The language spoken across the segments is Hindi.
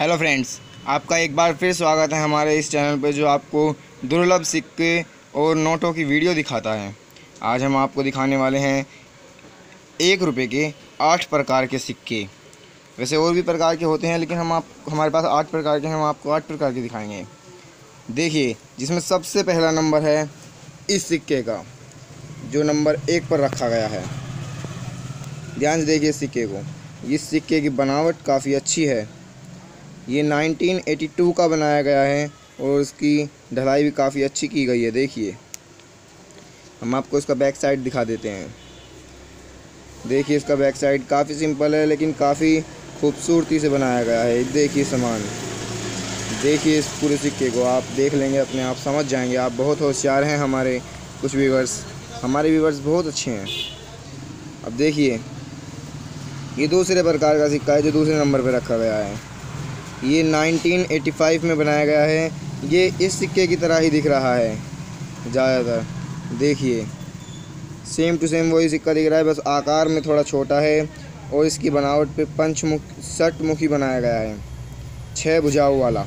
हेलो फ्रेंड्स, आपका एक बार फिर स्वागत है हमारे इस चैनल पर जो आपको दुर्लभ सिक्के और नोटों की वीडियो दिखाता है। आज हम आपको दिखाने वाले हैं 1 रुपये के 8 प्रकार के सिक्के। वैसे और भी प्रकार के होते हैं, लेकिन हमारे पास 8 प्रकार के हैं। हम आपको 8 प्रकार के दिखाएंगे। देखिए, जिसमें सबसे पहला नंबर है इस सिक्के का, जो नंबर 1 पर रखा गया है। ध्यान से देखिए इस सिक्के को। इस सिक्के की बनावट काफ़ी अच्छी है। ये 1982 का बनाया गया है और इसकी ढलाई भी काफ़ी अच्छी की गई है। देखिए, हम आपको इसका बैक साइड दिखा देते हैं। देखिए, इसका बैक साइड काफ़ी सिंपल है, लेकिन काफ़ी खूबसूरती से बनाया गया है। देखिए सामान, देखिए इस पूरे सिक्के को आप देख लेंगे, अपने आप समझ जाएंगे। आप बहुत होशियार हैं। हमारे व्यूवर्स बहुत अच्छे हैं। अब देखिए, ये दूसरे प्रकार का सिक्का है जो दूसरे नंबर पर रखा गया है। ये 1985 में बनाया गया है। ये इस सिक्के की तरह ही दिख रहा है ज़्यादातर। देखिए, सेम टू सेम वही सिक्का दिख रहा है, बस आकार में थोड़ा छोटा है और इसकी बनावट पे षटमुखी बनाया गया है, 6 भुजाओं वाला।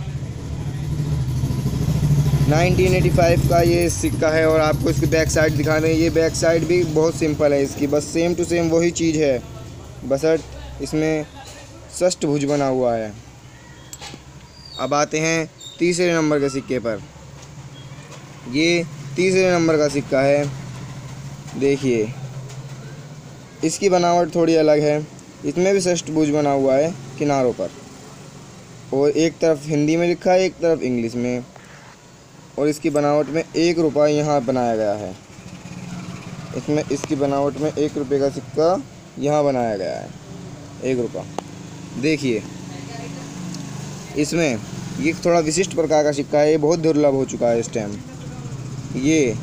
1985 का ये सिक्का है। और आपको इसकी बैक साइड दिखा दें। ये बैक साइड भी बहुत सिंपल है इसकी, बस सेम टू सेम वही चीज़ है, बशर्ते इसमें षष्ठभुज बना हुआ है। अब आते हैं तीसरे नंबर के सिक्के पर। ये तीसरे नंबर का सिक्का है। देखिए, इसकी बनावट थोड़ी अलग है। इसमें भी षष्ठभुज बना हुआ है किनारों पर, और एक तरफ हिंदी में लिखा है, एक तरफ इंग्लिश में। और इसकी बनावट में 1 रुपया यहाँ बनाया गया है। इसकी बनावट में 1 रुपये का सिक्का यहाँ बनाया गया है, 1 रुपया। देखिए, इसमें ये थोड़ा विशिष्ट प्रकार का सिक्का है। ये बहुत दुर्लभ हो चुका है इस टाइम। ये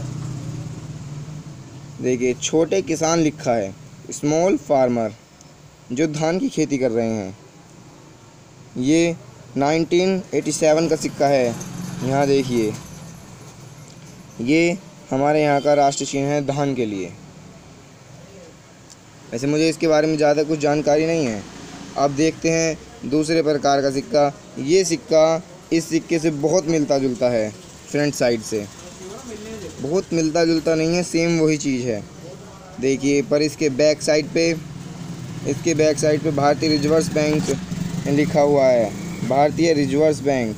देखिए, छोटे किसान लिखा है, स्मॉल फार्मर, जो धान की खेती कर रहे हैं। ये 1987 का सिक्का है। यहाँ देखिए, ये हमारे यहाँ का राष्ट्रीय चिन्ह है धान के लिए। वैसे मुझे इसके बारे में ज़्यादा कुछ जानकारी नहीं है। अब देखते हैं दूसरे प्रकार का सिक्का। ये सिक्का इस सिक्के से बहुत मिलता जुलता है। फ्रंट साइड से बहुत मिलता जुलता नहीं है, सेम वही चीज़ है। देखिए, पर इसके बैक साइड पे भारतीय रिजर्व बैंक लिखा हुआ है, भारतीय रिजर्व बैंक।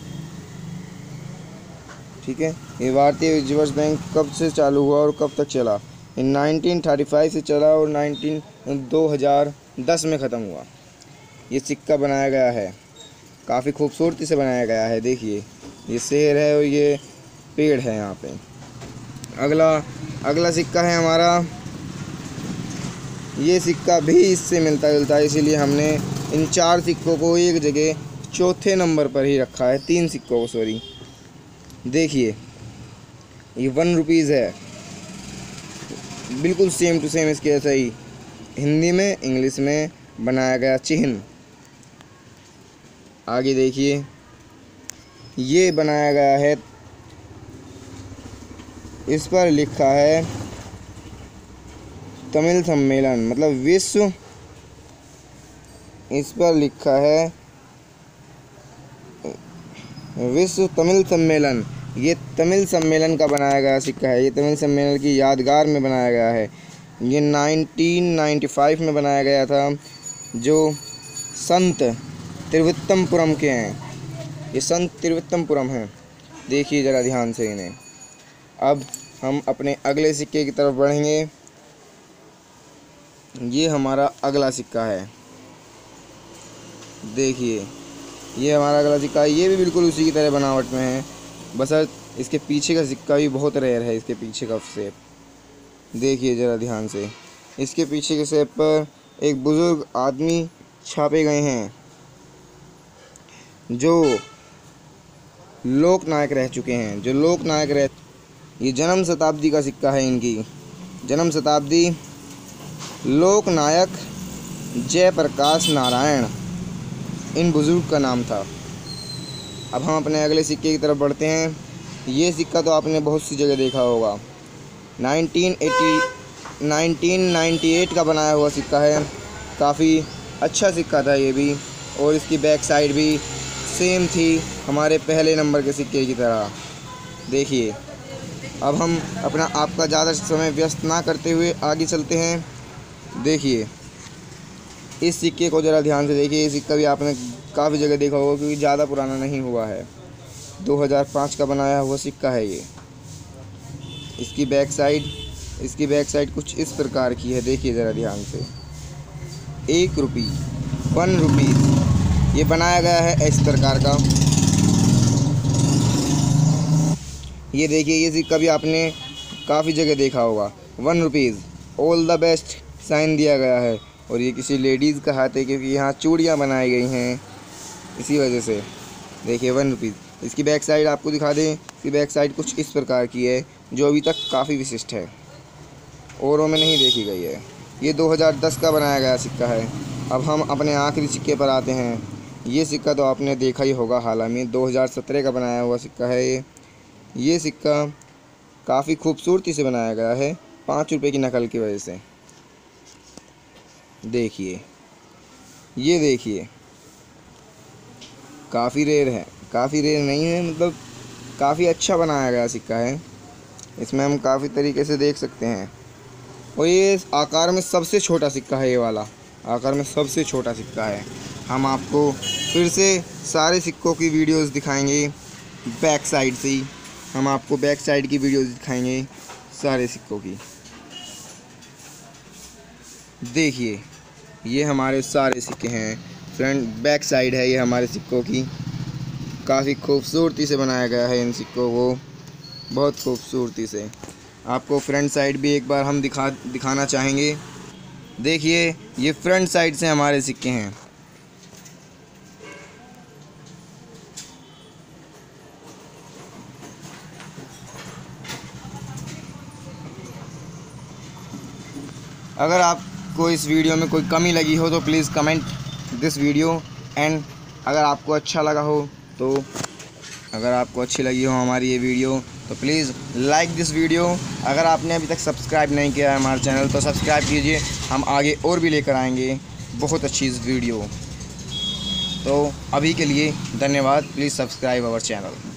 ठीक है, ये भारतीय रिजर्व बैंक कब से चालू हुआ और कब तक चला? 1935 से चला और 2010 में ख़त्म हुआ। ये सिक्का बनाया गया है, काफ़ी खूबसूरती से बनाया गया है। देखिए, ये शेर है और ये पेड़ है यहाँ पे। अगला सिक्का है हमारा। ये सिक्का भी इससे मिलता जुलता है, इसीलिए हमने इन 4 सिक्कों को एक जगह चौथे नंबर पर ही रखा है। 3 सिक्कों को, सॉरी। देखिए, ये 1 रुपीज़ है, बिल्कुल सेम टू सेम इसके जैसा ही, हिंदी में इंग्लिश में बनाया गया चिन्ह। आगे देखिए, ये बनाया गया है, इस पर लिखा है तमिल सम्मेलन, मतलब विश्व। इस पर लिखा है विश्व तमिल सम्मेलन। ये तमिल सम्मेलन का बनाया गया सिक्का है। ये तमिल सम्मेलन की यादगार में बनाया गया है। ये 1995 में बनाया गया था, जो संत त्रिविक्रमपुरम के हैं। ये संत त्रिविक्रमपुरम हैं। देखिए ज़रा ध्यान से इन्हें। अब हम अपने अगले सिक्के की तरफ बढ़ेंगे। ये हमारा अगला सिक्का है। देखिए, ये हमारा अगला सिक्का है। ये भी बिल्कुल उसी की तरह बनावट में है, बशर्ते इसके पीछे का सिक्का भी बहुत रेयर है। इसके पीछे का शेप देखिए ज़रा ध्यान से। इसके पीछे के शेप पर एक बुज़ुर्ग आदमी छापे गए हैं, जो लोक नायक रह चुके हैं। ये जन्म शताब्दी का सिक्का है। इनकी जन्म शताब्दी लोक नायक जयप्रकाश नारायण इन बुज़ुर्ग का नाम था। अब हम अपने अगले सिक्के की तरफ बढ़ते हैं। ये सिक्का तो आपने बहुत सी जगह देखा होगा। 1998 का बनाया हुआ सिक्का है। काफ़ी अच्छा सिक्का था ये भी, और इसकी बैक साइड भी सेम थी हमारे पहले नंबर के सिक्के की तरह। देखिए, अब हम अपना आपका ज़्यादा समय व्यस्त ना करते हुए आगे चलते हैं। देखिए, इस सिक्के को ज़रा ध्यान से देखिए। ये सिक्का भी आपने काफ़ी जगह देखा होगा क्योंकि ज़्यादा पुराना नहीं हुआ है। 2005 का बनाया हुआ सिक्का है ये। इसकी बैक साइड कुछ इस प्रकार की है। देखिए ज़रा ध्यान से। 1 रुपये 1 रुपीज़ ये बनाया गया है इस प्रकार का। ये देखिए, ये सिक्का भी आपने काफ़ी जगह देखा होगा। 1 rupees all the best sign दिया गया है। और ये किसी लेडीज़ का हाथ है क्योंकि यहाँ चूड़ियाँ बनाई गई हैं, इसी वजह से। देखिए 1 रुपीज़। इसकी बैक साइड आपको दिखा दें। इसकी बैक साइड कुछ इस प्रकार की है जो अभी तक काफ़ी विशिष्ट है, औरों में नहीं देखी गई है। ये 2010 का बनाया गया सिक्का है। अब हम अपने आखिरी सिक्के पर आते हैं। ये सिक्का तो आपने देखा ही होगा हाल में, 2017 का बनाया हुआ सिक्का है ये सिक्का काफ़ी खूबसूरती से बनाया गया है 5 रुपये की नकल की वजह से। देखिए, ये देखिए, काफ़ी रेयर है, काफ़ी रेयर नहीं है, मतलब काफ़ी अच्छा बनाया गया सिक्का है। इसमें हम काफ़ी तरीके से देख सकते हैं। और ये आकार में सबसे छोटा सिक्का है, ये वाला आकार में सबसे छोटा सिक्का है। हम आपको फिर से सारे सिक्कों की वीडियोस दिखाएंगे बैक साइड से ही। हम आपको बैक साइड की वीडियोस दिखाएंगे सारे सिक्कों की। देखिए, ये हमारे सारे सिक्के हैं। फ्रंट बैक साइड है ये हमारे सिक्कों की। काफ़ी खूबसूरती से बनाया गया है इन सिक्कों को, बहुत खूबसूरती से। आपको फ्रंट साइड भी एक बार हम दिखाना चाहेंगे। देखिए, ये फ्रंट साइड से हमारे सिक्के हैं। अगर आपको इस वीडियो में कोई कमी लगी हो तो please comment this video. And अगर आपको अच्छा लगा हो तो अगर आपको अच्छी लगी हो हमारी ये वीडियो तो प्लीज़ लाइक दिस वीडियो। अगर आपने अभी तक सब्सक्राइब नहीं किया है हमारे चैनल तो सब्सक्राइब कीजिए। हम आगे और भी लेकर आएंगे बहुत अच्छी इस वीडियो। तो अभी के लिए धन्यवाद। Please subscribe our channel.